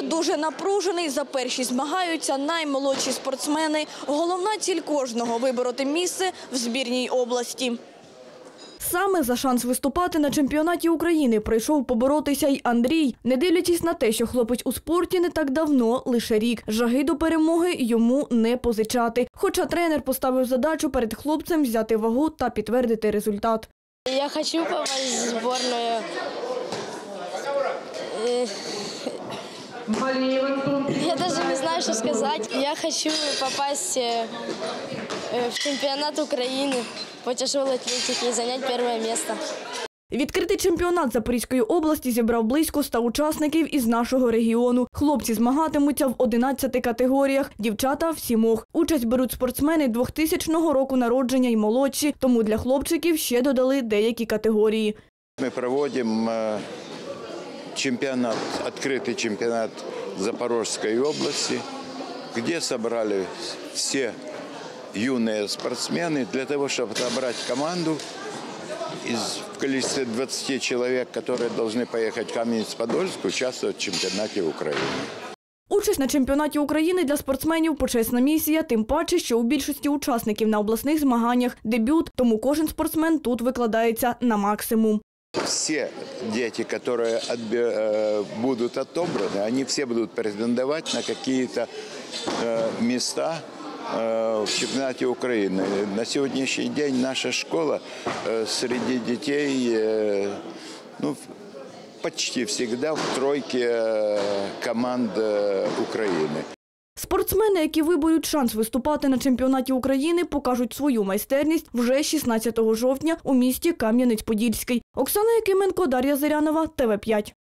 дуже напружений. За першість змагаються наймолодші спортсмени. Головна ціль кожного – вибороти місце в збірній області. Саме за шанс виступати на чемпіонаті України прийшов поборотися й Андрій. Не дивлячись на те, що хлопець у спорті не так давно, лише рік, жаги до перемоги йому не позичати. Хоча тренер поставив задачу перед хлопцем взяти вагу та підтвердити результат. Я хочу попасть в сборную. Я даже не знаю, что сказать. Я хочу попасть в чемпионат Украины по тяжелой атлетике и занять первое место. Відкритий чемпіонат Запорізької області зібрав близько 100 учасників із нашого регіону. Хлопці змагатимуться в 11 категоріях, дівчата – в 7. Участь беруть спортсмени 2000 року народження й молодші, тому для хлопчиків ще додали деякі категорії. Ми проводимо чемпіонат, відкритий чемпіонат Запорізької області, де зібрали всі юні спортсмени для того, щоб набрати команду в количестве 20 человек, которые должны поехать в Кам'янець-Подольськ, участвовать в чемпіонаті України. Участь на чемпіонаті України для спортсменів – почесна місія, тим паче, що у більшості учасників на обласних змаганнях дебют, тому кожен спортсмен тут викладається на максимум. Все дети, которые будут отобраны, они все будут претендовать на какие-то места в чемпионате Украины. На сегодняшний день наша школа среди детей почти всегда в тройке команд України. Спортсмени, які виборють шанс виступати на чемпіонаті України, покажуть свою майстерність вже 16 жовтня у місті Кам'янець-Подільський. Оксана Якименко, Дар'я Зирянова, ТВ5.